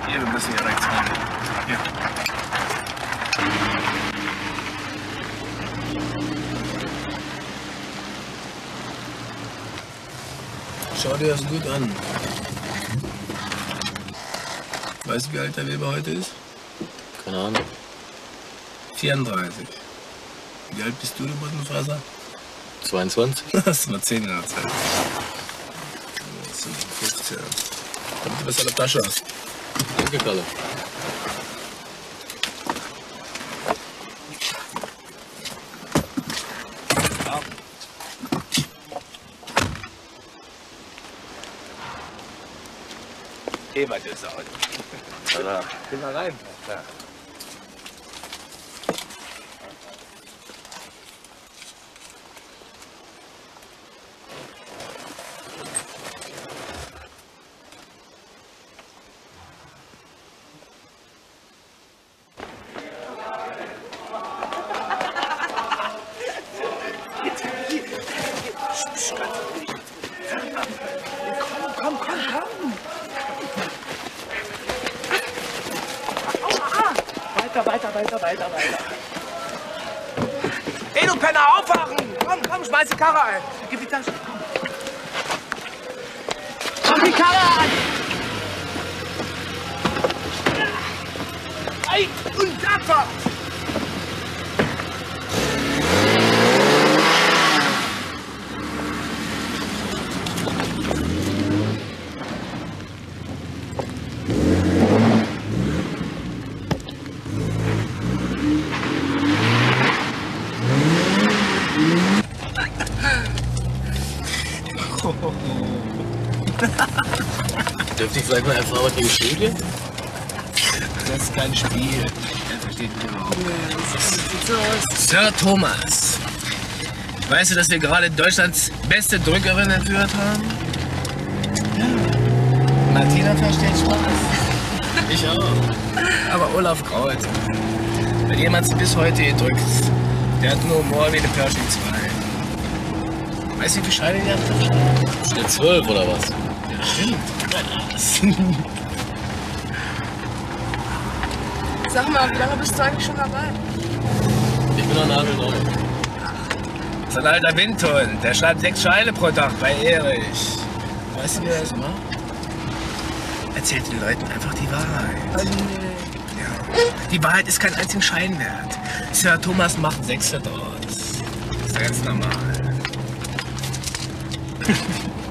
Hier, wir müssen hier rechts rein. Hier. Schau dir das gut an. Weißt du, wie alt der Weber heute ist? Keine Ahnung. 34. Wie alt bist du, du Buttenfresser? 22. Hast du mal 10 Jahre Zeit. Das sind 15. Damit du besser eine Tasche hast. Danke, Kalle. Was ist das? Oder? Geh mal rein. Ja. Komm. Weiter. Hey, du Penner, aufwachen! Komm, schmeiß die Karre ein. Gib die Tasche. Komm, die Karre an! Ei, und Abfahrt! Dürfte ich vielleicht mal erfahren, was hier gespielt wird? Das ist kein Spiel. Er versteht mich überhaupt nicht. Sir Thomas. Weißt du, dass wir gerade Deutschlands beste Drückerin entführt haben? Ja. Martina versteht Spaß. Ich auch. Aber Olaf graut. Wenn jemand bis heute gedrückt, der hat nur Humor wie eine Pershing 2. Weißt du, wie viele Scheine die haben? Steht 12 oder was? Ja, stimmt. Sag mal, wie lange bist du eigentlich schon dabei? Ich bin noch nagelneu. Das ist ein alter Windhund. Der schreibt 6 Scheine pro Tag bei Erich. Weißt du, wie er das macht? Erzählt den Leuten einfach die Wahrheit. Ja. Die Wahrheit ist kein einzigen Schein wert. Sir Thomas macht 6 draus. Das ist ja ganz normal.